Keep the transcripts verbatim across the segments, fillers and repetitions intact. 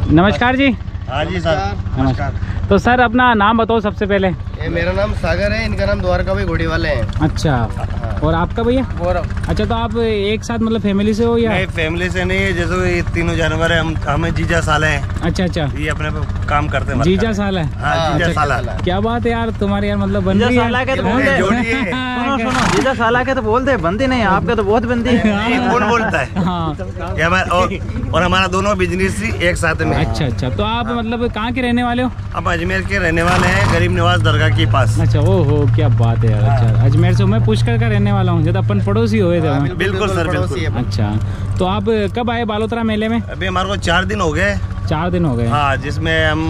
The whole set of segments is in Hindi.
नमस्कार जी। हाँ जी सर, नमस्कार। तो सर अपना नाम बताओ सबसे पहले। ये मेरा नाम सागर है, इनका नाम द्वारका भाई घोड़ी वाले हैं। अच्छा, और आपका भैया? गौरव। अच्छा, तो आप एक साथ मतलब फैमिली से हो या? नहीं, फैमिली से नहीं है। जैसे ये तीनों जानवर है, हम हमें जीजा साले हैं। अच्छा अच्छा, ये अपने पे काम करते हैं। जीजा साल है? हाँ, जीजा साला। क्या बात है यार, तुम्हारे यार मतलब बन रही है। जीजा साला के तो बोलते हैं, बनती नहीं, आपके तो बहुत बनती है। कौन बोलता है? हाँ। और, और हमारा दोनों बिजनेस एक साथ में। अच्छा अच्छा, तो आप मतलब कहाँ के रहने वाले हो? हम अजमेर के रहने वाले हैं, गरीब निवास दरगाह के पास। अच्छा, ओ हो, क्या बात है यार। अच्छा, अजमेर से मैं पुष्कर का रहने वाला हूँ, जब अपन पड़ोसी हुए थे। बिल्कुल सर, बिल्कुल। अच्छा, तो आप कब आए बालोतरा मेले में? अभी हमारे को चार दिन हो गए। चार दिन हो गए? हाँ, जिसमें हम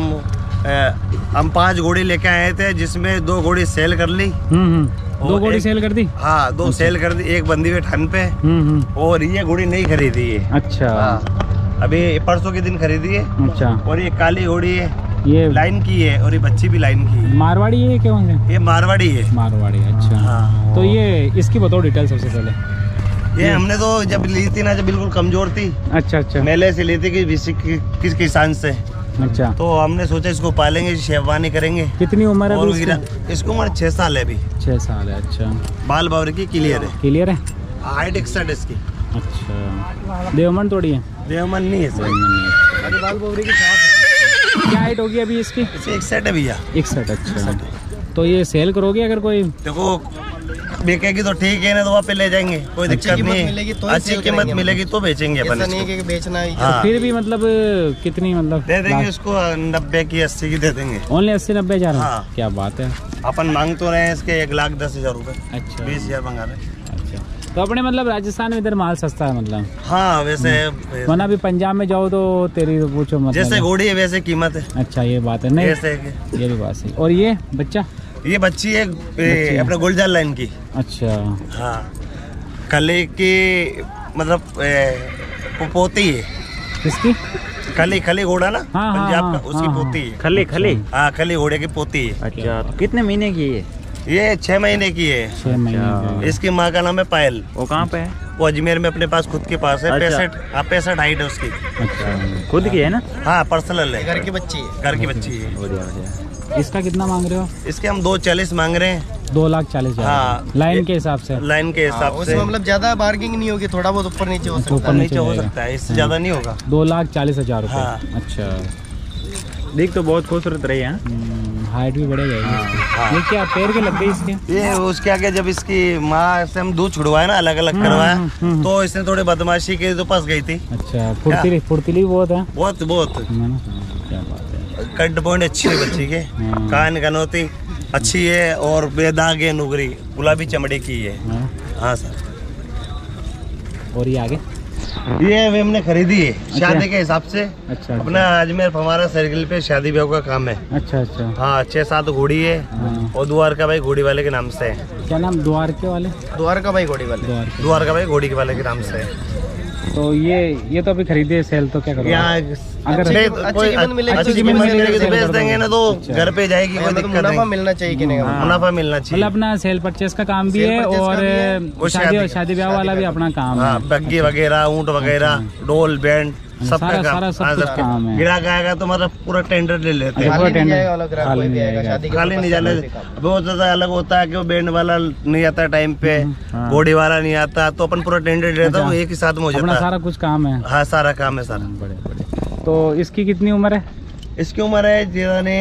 हम पांच घोड़ी लेके आए थे, जिसमें दो घोड़ी सेल कर ली। हम्म, दो घोड़ी सेल कर दी? हाँ, दो अच्छा। सेल कर दी, एक बंदी हुई ठन पे। और ये घोड़ी नहीं खरीदी है। अच्छा। हाँ, अभी परसों के दिन खरीदी है। अच्छा। और ये काली घोड़ी है, ये लाइन की है, और ये बच्ची भी लाइन की है। मारवाड़ी है क्या? ये मारवाड़ी है। मारवाड़ी, अच्छा। हाँ। तो ये इसकी बताओ डिटेल सबसे पहले। ये हमने तो जब ली थी ना, जब बिल्कुल कमजोर थी। अच्छा अच्छा, मेले से ली थी कि, कि, किस किसान से। अच्छा, तो हमने सोचा इसको पालेंगे, शेरवानी करेंगे। कितनी उम्र है इसकी? इसको उम्र छह साल है अभी। छह साल है, अच्छा। बाल बावर की क्लियर है। क्लियर है, हाइट इकसठ इसकी। अच्छा, देवमन थोड़ी है? देवमन नहीं है सर, बाल बावरी की साफ है। क्या हाइट होगी अभी इसकी? इकसठ है भैया। इकसठ, अच्छा। तो ये सेल करोगे अगर कोई? देखो, बेचेगी तो ठीक है ना, तो वहाँ पे ले जाएंगे, कोई दिक्कत नहीं है। तो अच्छी कीमत मिलेगी तो बेचेंगे अपन। ऐसा नहीं है कि बेचना है। हाँ। तो फिर भी मतलब कितनी मतलब दे देंगे उसको? नब्बे की, अस्सी की दे देंगे। ओनली अस्सी नब्बे हजार? हाँ। क्या बात है। अपन मांग तो रहे हैं इसके एक लाख दस हजार रूपए। अच्छा, बीस हजार मंगा रहे। अच्छा, तो अपने मतलब राजस्थान में इधर माल सस्ता है मतलब? हाँ, वैसे वरना अभी पंजाब में जाओ तो तेरी तो पूछो मतलब। जैसे घोड़ी है वैसे कीमत है। अच्छा, ये बात है। नहीं, ये भी बात सही। और ये बच्चा? ये बच्ची है अपने गुलजार लाइन की। अच्छा। हाँ, कले की मतलब पोती है इसकी। खली खली घोड़ा ना, हाँ, पंजाब हाँ, का, उसकी हाँ, पोती है। खली खली हाँ, खली घोड़े की पोती है। अच्छा, तो कितने महीने की है? ये छह महीने की है। छह महीने। इसकी माँ का नाम है पायल। वो कहाँ पे है? वो अजमेर में अपने पास खुद के पास है। पैंसठ हाँ पैंसठ हाइट है उसकी। अच्छा, खुद की है ना? हाँ, पर्सनल है। घर की बच्ची है। घर की बच्ची है। इसका कितना मांग रहे हो? इसके हम दो चालीस मांग रहे हैं। दो लाख चालीस हजार? हाँ, लाइन के हिसाब से। लाइन के हिसाब से मतलब ज्यादा बार्गिंग नहीं होगी, थोड़ा बहुत ऊपर नीचे हो सकता है। ऊपर नीचे हो सकता है, इससे ज्यादा नहीं होगा। दो लाख चालीस हजार रुपए। हाँ। अच्छा, देख तो बहुत खूबसूरत रही है। हाइट भी बढ़ जाएगी इसकी। हाँ। ये क्या पैर के लग गई इसके? ये उसके आगे जब इसकी माँ से हम दूध छुड़वाए ना, अलग अलग करवाया, तो इसने थोड़ी बदमाशी के तो फंस गई थी। अच्छा, फुर्तीली फुर्तीली बहुत है। बहुत बहुत। क्या बात है। कट पॉइंट अच्छी है बच्ची के, कान कनौती अच्छी है, और बेदाग है, नुगरी गुलाबी चमड़े की है। हाँ सर। और ये आगे ये हमने खरीदी है। अच्छा। शादी के हिसाब से। अच्छा, अपना अजमेर हमारा सर्किल पे शादी ब्याह का काम है। अच्छा अच्छा। हाँ, छह सात घोड़ी है। हाँ। और द्वारका भाई घोड़ी वाले के नाम से है। क्या नाम? द्वारके वाले? द्वारका भाई घोड़ी वाले। द्वारका भाई घोड़ी वाले के नाम से है। तो ये ये तो अभी खरीदे सेल, तो क्या करोगे? अगर कोई अच्छी कीमत मिलेगी तो बेच देंगे ना, तो घर पे जाएगी, कोई दिक्कत नहीं। मुनाफा मिलना चाहिए कि नहीं? मुनाफा मिलना चाहिए। मतलब अपना सेल परचेस का काम भी है, और शादी शादी ब्याह वाला भी अपना काम है। बग्गी वगैरह, ऊँट वगैरह, डोल बैंड, सब सारा सारा सब कुछ काम है। गिरा आएगा तो मतलब पूरा टेंडर ले लेते हैं। खाली नहीं जाने। बहुत ज्यादा अलग होता है कि वो बैंड वाला नहीं आता टाइम पे, घोड़ी वाला नहीं आता, तो अपन पूरा टेंडर ले लेता है, एक ही साथ में हो जाता है। सारा कुछ काम है। हाँ, सारा काम है सर। बड़े बड़े। तो इसकी कितनी उम्र है? इसकी उम्र है जिन्होंने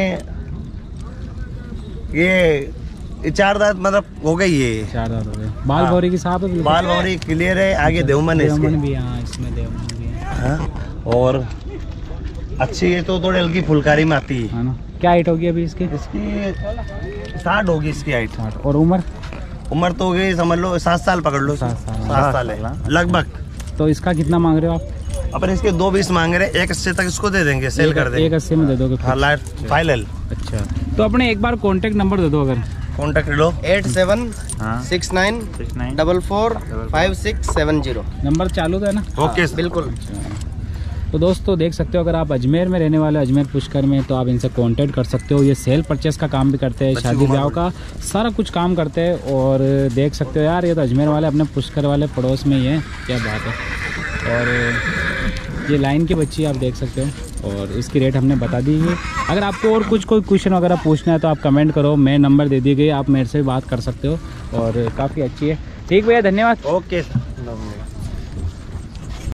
ये चार दांत मतलब हो गई है। चार दांत हो गए। बाल भौरी की साफ है? बाल भौरी क्लियर है। आगे देवमन है इसके भी। हाँ, इसमें देवमन भी है। हाँ, और अच्छी है तो थोड़ी हल्की फुलकारी में आती है ना। क्या हाइट होगी अभी इसकी? इसकी साठ होगी इसकी हाइट। और उम्र? उम्र तो हो गई समझ लो सात साल पकड़ लो। सात साल सात साल है लगभग। तो इसका कितना मांग रहे हो आप? अपन इसके दो बीस मांग रहे हैं, एक अस्सी तक इसको दे देंगे, सेल कर देंगे। एक अस्सी में दे दोगे? हाँ, लाइफ फाइनल। अच्छा, तो अपने एक बार कॉन्टेक्ट नंबर दे दो अगर। कॉन्टेक्ट लो eight seven six nine double four five six seven zero. Number चालू था ना? ओके, बिल्कुल। तो दोस्तों देख सकते हो, अगर आप अजमेर में रहने वाले, अजमेर पुष्कर में, तो आप इनसे कांटेक्ट कर सकते हो। ये सेल परचेस का काम भी करते हैं, शादी ब्याह का सारा कुछ काम करते हैं। और देख सकते हो यार, ये तो अजमेर वाले अपने पुष्कर वाले पड़ोस में ही है। क्या बात है। और ये लाइन की बच्ची आप देख सकते हो और इसकी रेट हमने बता दी है। अगर आपको और कुछ कोई क्वेश्चन वगैरह पूछना है तो आप कमेंट करो, मैं नंबर दे दिए गए, आप मेरे से बात कर सकते हो और काफ़ी अच्छी है। ठीक भैया, धन्यवाद। Okay sir.